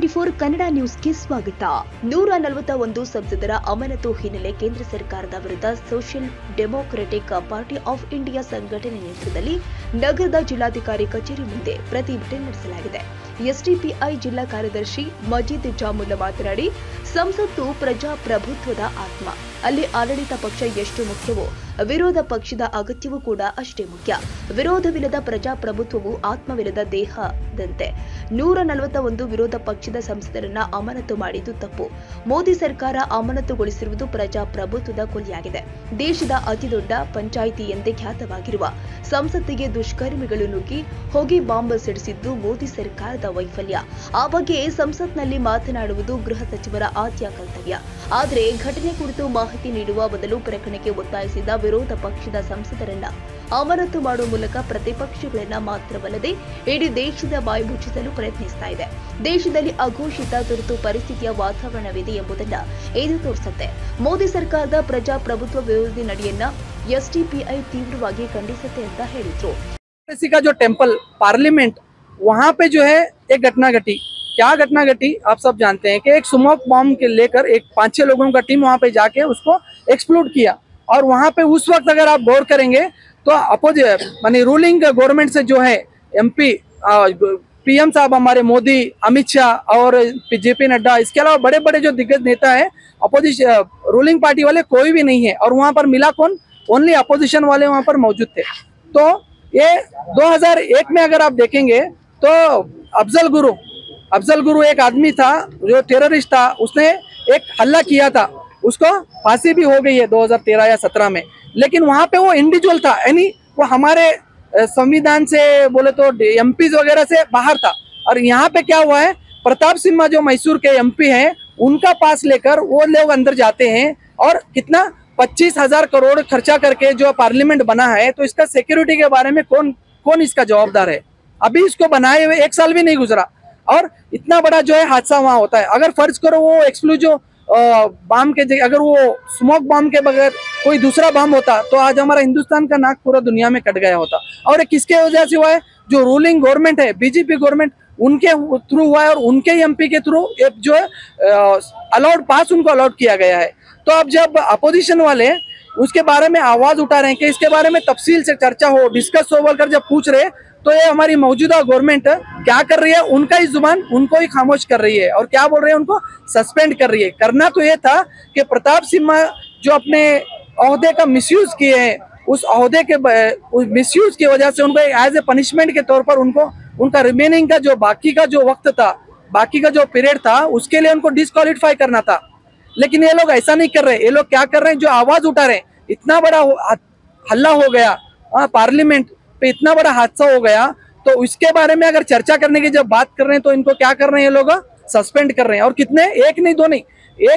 N24 Kannada ನ್ಯೂಸ್ಗೆ ಸ್ವಾಗತ. 141 ಸಂಸದರ ಅಮಾನತು ಹಿನ್ನೆಲೆ ಕೇಂದ್ರ ಸರ್ಕಾರದ ವಿರುದ್ಧ ಸೋಷಿಯಲ್ ಡೆಮೊಕ್ರೆಟಿಕ್ ಪಾರ್ಟಿ ಆಫ್ ಇಂಡಿಯಾ ಸಂಘಟನೆ ನೇತೃತ್ವದಲ್ಲಿ ನಗರದ ಜಿಲ್ಲಾಧಿಕಾರಿ ಕಚೇರಿ ಮುಂದೆ ಪ್ರತಿಭಟನೆ ನಡೆಸಲಾಗಿದೆ. ಎಸ್ಡಿಪಿಐ ಜಿಲ್ಲಾ ಕಾರ್ಯದರ್ಶಿ ಮಜೀದ್ ಜಾಮುಲ್ಲಾ ಮಾತನಾಡಿ, ಸಂಸತ್ತು ಪ್ರಜಾಪ್ರಭುತ್ವದ ಆತ್ಮ. ಅಲ್ಲಿ ಆಡಳಿತ ಪಕ್ಷ ಎಷ್ಟು ಮುಖ್ಯವೋ ವಿರೋಧ ಪಕ್ಷದ ಅಗತ್ಯವೂ ಕೂಡ ಅಷ್ಟೇ ಮುಖ್ಯ. ವಿರೋಧವಿಲ್ಲದ ಪ್ರಜಾಪ್ರಭುತ್ವವು ಆತ್ಮವಿಲ್ಲದ ದೇಹದಂತೆ. 141 ವಿರೋಧ ಪಕ್ಷದ ಸಂಸದರನ್ನ ಅಮಾನತು ಮಾಡಿದ್ದು ತಪ್ಪು. ಮೋದಿ ಸರ್ಕಾರ ಅಮಾನತುಗೊಳಿಸಿರುವುದು ಪ್ರಜಾಪ್ರಭುತ್ವದ ಕೊಲೆಯಾಗಿದೆ. ದೇಶದ ಅತಿದೊಡ್ಡ ಪಂಚಾಯಿತಿ ಎಂದೇ ಖ್ಯಾತವಾಗಿರುವ ಸಂಸತ್ತಿಗೆ ದುಷ್ಕರ್ಮಿಗಳು ನುಗ್ಗಿ ಹೊಗೆ ಬಾಂಬ್ ಸಿಡಿಸಿದ್ದು ಮೋದಿ ಸರ್ಕಾರದ ವೈಫಲ್ಯ. ಆ ಬಗ್ಗೆ ಸಂಸತ್ನಲ್ಲಿ ಮಾತನಾಡುವುದು ಗೃಹ ಸಚಿವರ ಆದ್ಯ ಕರ್ತವ್ಯ. ಆದರೆ ಘಟನೆ ಕುರಿತು ಮಾಹಿತಿ ನೀಡುವ ಬದಲು ಪ್ರಕರಣಕ್ಕೆ ಒತ್ತಾಯಿಸಿದ ವಿರೋಧ ಪಕ್ಷದ ಸಂಸದರನ್ನ ಅಮಾನತು ಮಾಡುವ ಮೂಲಕ ಪ್ರತಿಪಕ್ಷಗಳನ್ನ ಮಾತ್ರವಲ್ಲದೆ ಇಡೀ ದೇಶದ ಬಾಯಿ ಮುಚ್ಚಿಸಲು ಪ್ರಯತ್ನಿಸ್ತಾ ಇದೆ. ದೇಶದಲ್ಲಿ ಅಘೋಷಿತ ತುರ್ತು ಪರಿಸ್ಥಿತಿಯ ವಾತಾವರಣವಿದೆ ಎಂಬುದನ್ನ ಇದು ತೋರಿಸುತ್ತೆ. ಮೋದಿ ಸರ್ಕಾರದ ಪ್ರಜಾಪ್ರಭುತ್ವ ವಿರೋಧಿ ನಡೆಯನ್ನ ಎಸ್ಡಿಪಿಐ तीव्रವಾಗಿ ಖಂಡಿಸುತ್ತೆ ಅಂತ ಹೇಳಿದ್ರು. का जो टेम्पल पार्लियामेंट वहाँ पे जो है एक घटना घटी. क्या घटना घटी आप सब जानते हैं कि एक स्मोक बॉम्ब के लेकर एक 5-6 लोगों का टीम वहाँ पे जाके उसको एक्सप्लोड किया. और वहाँ पे उस वक्त अगर आप गौर करेंगे तो अपोजिट मानी रूलिंग गवर्नमेंट से जो है एमपी पीएम साहब हमारे मोदी, अमित शाह और जेपी नड्डा, इसके अलावा बड़े बड़े जो दिग्गज नेता है अपोजिशन रूलिंग पार्टी वाले कोई भी नहीं है. और वहाँ पर मिला कौन? ओनली अपोजिशन वाले वहाँ पर मौजूद थे. तो ये 2001 में अगर आप देखेंगे तो अफजल गुरु एक आदमी था जो टेररिस्ट था. उसने एक हल्ला किया था, उसको फांसी भी हो गई है 2013 या 17 में. लेकिन वहाँ पे वो इंडिविजुअल था, यानी वो हमारे संविधान से बोले तो एमपीज वगैरह से बाहर था. और यहाँ पे क्या हुआ है, प्रताप सिम्हा जो मैसूर के एमपी हैं उनका पास लेकर वो लोग अंदर जाते हैं और कितना 25,000 करोड़ खर्चा करके जो पार्लियामेंट बना है. तो इसका सिक्योरिटी के बारे में कौन इसका जवाबदार है? अभी इसको बनाए हुए 1 साल भी नहीं गुजरा और इतना बड़ा जो है हादसा वहाँ होता है. अगर फर्ज करो वो एक्सप्लोजो बम के अगर वो स्मोक बम के बगैर कोई दूसरा बम होता तो आज हमारा हिंदुस्तान का नाक पूरा दुनिया में कट गया होता. और किसके वजह से हुआ है? जो रूलिंग गवर्नमेंट है बीजेपी गवर्नमेंट उनके थ्रू हुआ है और उनके एमपी के थ्रू जो है अलाउड पास उनको अलाउड किया गया है. तो अब जब अपोजिशन वाले उसके बारे में आवाज उठा रहे हैं कि इसके बारे में तफसील से चर्चा हो, डिस्कस हो बोलकर जब पूछ रहे तो ये हमारी मौजूदा गवर्नमेंट क्या कर रही है, उनका ही जुबान उनको ही खामोश कर रही है और क्या बोल रहे हैं, उनको सस्पेंड कर रही है. करना तो ये था कि प्रताप सिम्हा जो अपने ओहदे का मिसयूज किए हैं, उस ओहदे के मिसयूज की वजह से उनको एज ए पनिशमेंट के तौर पर उनको उनका रिमेनिंग का जो बाकी का जो वक्त था, बाकी का जो पीरियड था, उसके लिए उनको डिस्क्वालीफाई करना था. लेकिन ये लोग ऐसा नहीं कर रहे. ये लोग क्या कर रहे हैं, जो आवाज उठा रहे हैं, इतना बड़ा हल्ला हो गया पार्लियामेंट पे, इतना बड़ा हादसा हो गया, तो इसके बारे में अगर चर्चा करने की जब बात कर रहे हैं तो इनको क्या कर रहे हैं, ये लोग सस्पेंड कर रहे हैं. और कितने, 1 नहीं 2 नहीं,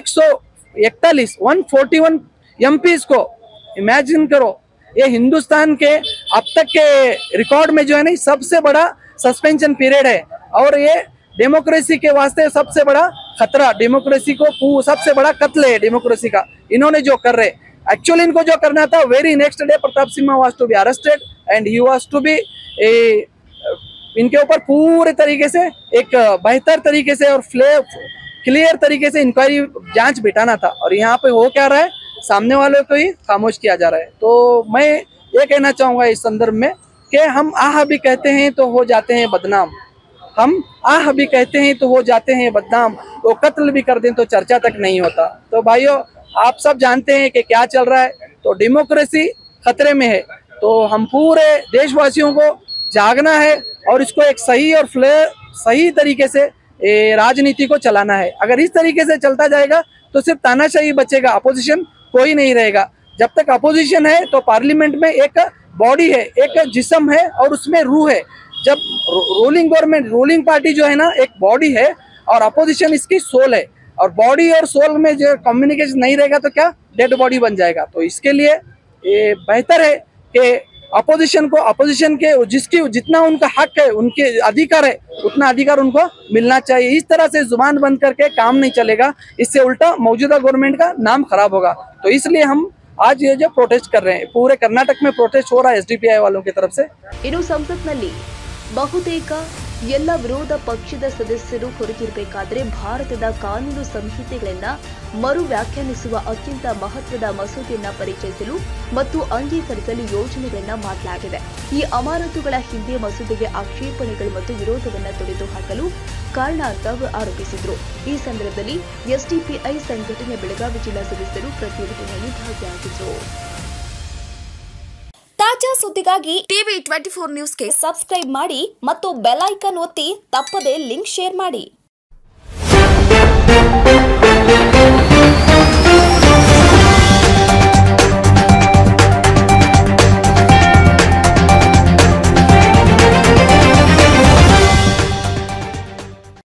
141 एमपीज को इमेजिन करो. ये हिंदुस्तान के अब तक के रिकॉर्ड में जो है नहीं सबसे बड़ा सस्पेंशन पीरियड है. और ये डेमोक्रेसी के वास्ते सबसे बड़ा खतरा, डेमोक्रेसी को सबसे बड़ा कत्ल है डेमोक्रेसी का इन्होंने जो कर रहे. एक्चुअली इनको जो करना था, very next day Pratap Simha was to be arrested and he was to be इनके ऊपर पूरे तरीके से एक बेहतर तरीके से और क्लियर तरीके से इंक्वायरी जांच बिठाना था. और यहाँ पे हो क्या रहा है, सामने वालों को ही खामोश किया जा रहा है. तो मैं ये कहना चाहूँगा इस संदर्भ में कि हम आह भी कहते हैं तो हो जाते हैं बदनाम, हम आह भी कहते हैं तो हो जाते हैं बदनाम, तो कत्ल भी कर दें तो चर्चा तक नहीं होता. तो भाइयों आप सब जानते हैं कि क्या चल रहा है. तो डेमोक्रेसी खतरे में है. तो हम पूरे देशवासियों को जागना है और इसको एक सही और सही तरीके से राजनीति को चलाना है. अगर इस तरीके से चलता जाएगा तो सिर्फ तानाशाही बचेगा, अपोजिशन कोई नहीं रहेगा. जब तक अपोजिशन है तो पार्लियामेंट में एक बॉडी है, एक जिस्म है और उसमें रूह है. जब रूलिंग गवर्नमेंट, रूलिंग पार्टी जो है ना एक बॉडी है और अपोजिशन इसकी सोल है. और बॉडी और सोल में जो कम्युनिकेशन नहीं रहेगा तो क्या डेड बॉडी बन जाएगा. तो इसके लिए ये बेहतर है कि अपोजिशन के जितना उनका हक है, उनके अधिकार है, उतना अधिकार उनको मिलना चाहिए. इस तरह से जुबान बंद करके काम नहीं चलेगा, इससे उल्टा मौजूदा गवर्नमेंट का नाम खराब होगा. तो इसलिए हम आज ये जो प्रोटेस्ट कर रहे हैं, पूरे कर्नाटक में प्रोटेस्ट हो रहा है एसडीपीआई वालों की तरफ से. इनु संसत्ನಲ್ಲಿ ಬಹುತೇಕ ಎಲ್ಲ ವಿರೋಧ ಪಕ್ಷದ ಸದಸ್ಯರು ಹೊರಗಿರಬೇಕಾದರೆ ಭಾರತದ ಕಾನೂನು ಸಂಹಿತೆಗಳನ್ನ ಮರು ವ್ಯಾಖ್ಯಾನಿಸುವ ಅತ್ಯಂತ ಮಹತ್ವದ ಮಸೂದೆಯನ್ನ ಪರಿಚಯಿಸಲು ಮತ್ತು ಅಂಗೀಕರಿಸಲು ಯೋಜನೆಗಳನ್ನ ಮಾಡಲಾಗಿದೆ. ಈ ಅಮಾನತುಗಳ ಹಿಂದೆ ಮಸೂದೆಗೆ ಆಕ್ಷೇಪಣೆಗಳು ಮತ್ತು ವಿರೋಧವನ್ನ ತೊಡೆದುಹಾಕಲು ಕಾರಣ ಅಂತ ಆರೋಪಿಸಿದ್ರು. ಈ ಸಂದರ್ಭದಲ್ಲಿ ಎಸ್ಡಿಪಿಐ ಸಂಘಟನೆ ಬೆಳಗಾವಿ ಜಿಲ್ಲಾ ಸದಸ್ಯರು ಪ್ರತಿಭಟನೆಯಲ್ಲಿ ಭಾಗಿಯಾಗಿದ್ದರು. ತಾಜಾ ಸುದ್ದಿಗಾಗಿ ಟಿವಿ 24 ನ್ಯೂಸ್ಗೆ ಸಬ್ಸ್ಕ್ರೈಬ್ ಮಾಡಿ ಮತ್ತು ಬೆಲ್ ಐಕಾನ್ ಒತ್ತಿ ತಪ್ಪದೇ ಲಿಂಕ್ ಶೇರ್ ಮಾಡಿ.